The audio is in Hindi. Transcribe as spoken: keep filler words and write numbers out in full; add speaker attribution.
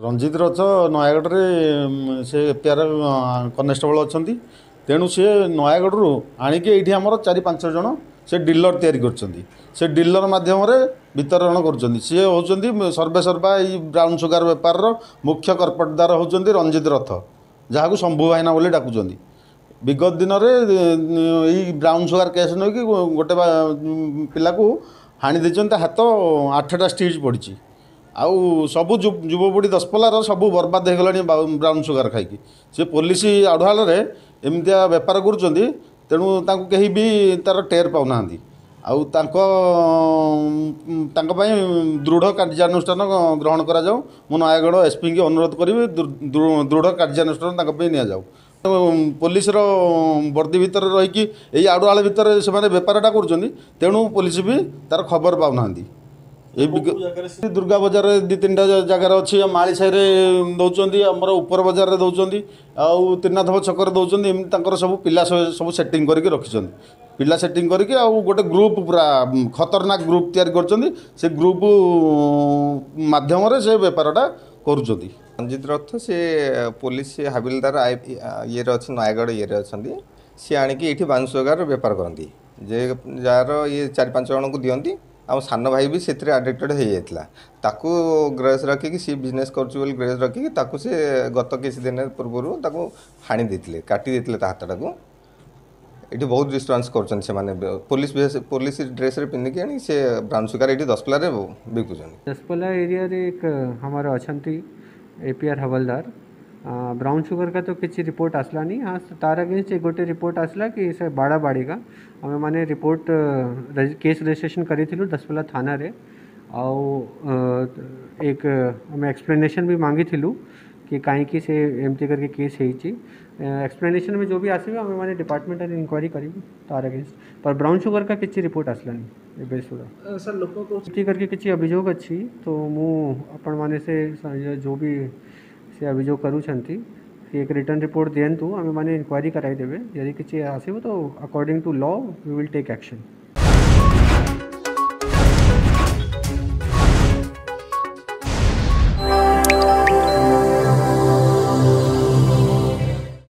Speaker 1: रंजित रथ नयागढ़ रे से एपीआर कनेस्टेबल अच्छा तेणु सी नयागढ़ आणिकी ये आमर चार पांच जन से डीलर तैयारी करछंती से डीलर माध्यम वितरण कर सी हूँ सर्वे सर्वा ये ब्राउन सुगार बेपार मुख्य कर्पटदार होती रंजित रथ जहाँ शंभु भाईना बोली डाकुचंती विगत दिन में ब्राउन सुगार केस नहीं कि गोटे पिला को हाणी देते हाथ आठटा स्टिच पड़ी आउ सबू युवपीढ़ी दशपल्लार सब बर्बाद हो गला ब्राउन सुगार खाई सी पुलिस आढ़ुआल एमतिया बेपार कर तेणु कहीं भी तार टेर पाऊना आउ दृढ़ कार्यानुष्ठान ग्रहण करा जाऊ मु नयागढ़ एसपी की अनुरोध करी दृढ़ कार्यानुष्ठान नि जाऊ पुलिस वर्दी भितर रहीकि यही आड़ुआल भितर से बेपारटा कर तेणु पुलिस भी तार खबर पाऊना दुर्गा बजार दी तीन जगार अच्छी माली साई दौरान आमर उपर बजार दौरान आउ त्रिनाथ छक दौरान सब पिला सब सेटिंग करके रखिंट पिला सेटिंग करके आउ गोटे ग्रुप पूरा खतरनाक ग्रुप तैयारी कर ग्रुप माध्यम से बेपारटा कर
Speaker 2: रंजित रथ से पुलिस हाबिलदार ये अच्छे नयागढ़ ये अच्छा सी आणिकी ये बांसुगार बेपार करती जे जार ये चार पांच जन को दिंती आम सान भाई भी से आडिक्टेड हो जाता ताकू ग्रेस रखिकी सी बिजनेस कर ग्रेस रखिकी ताकू से गत किसी दिन पूर्वर ताकू हाणी देते काटी देते हाथटा को ये बहुत डिस्टर्बांस कर पुलिस पुलिस ड्रेस रे पिंधिकी आनी से ब्राउन सुगार ये दशपल्ला बिकुन
Speaker 3: दशपल्ला एरिया रे एक हमारा अच्छा एपीआर हवलदार ब्राउन शुगर का तो किसी रिपोर्ट आसला नहीं हाँ तार अगेंस्ट एक गोटे रिपोर्ट आसला कि से बाड़ा बाड़ी का आम मैंने रिपोर्ट केस रजिस्ट्रेशन करी दशपल्ला थाना रे आउ एक आम एक्सप्लेनेशन भी मांगी थिलु कि कहीं से एमती करके केस है एक्सप्लेनेशन में जो भी आसे आम मैंने डिपार्टमेंटल इंक्वायरी करी तार अगेंस्ट पर ब्राउन शुगर का किसी रिपोर्ट आसला नहीं बेस सुधा
Speaker 4: सर लोक को
Speaker 3: करके किसी अभियोग अच्छी तो मु आपण माने से जो भी से अभियोग करूँगी एक रिटर्न रिपोर्ट दिंतु आम मैंने इंक्वायरी कराई देवे यदि किसी आसो तो according to law we will take action.